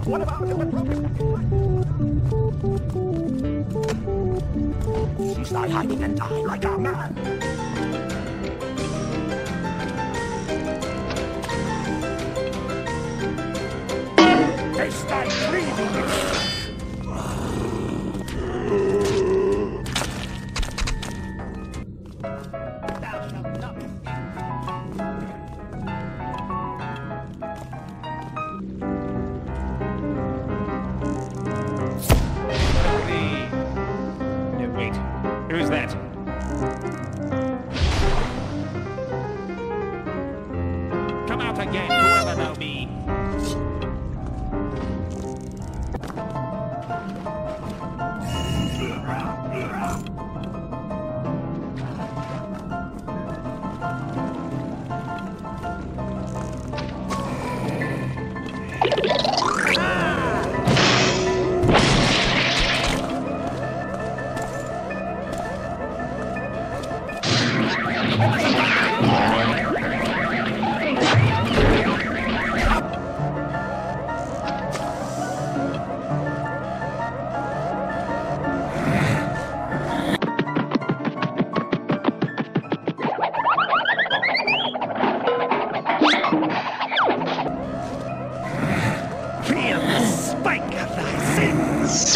What about you start hiding and die like a man. They start breathing you. Who's that? Come out again, whoever thou be. Feel the spike of thy sins.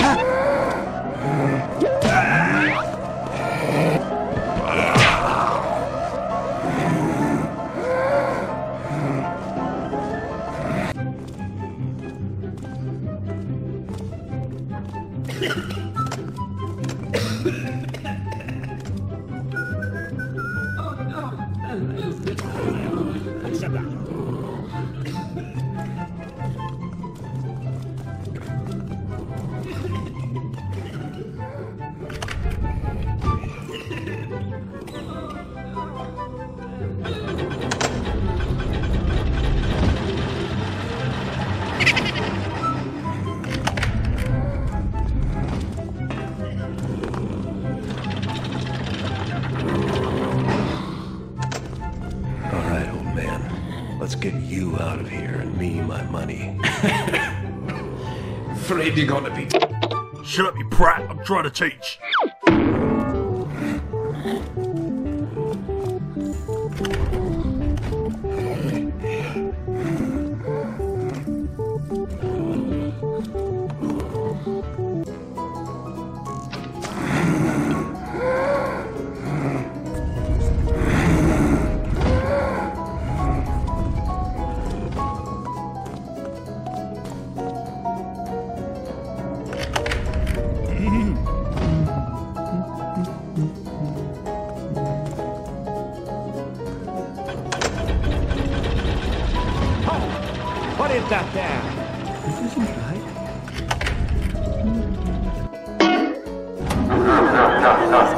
Let's get you out of here and me my money. Afraid you're gonna be. Shut up, you prat. I'm trying to teach. What is that there? This isn't right.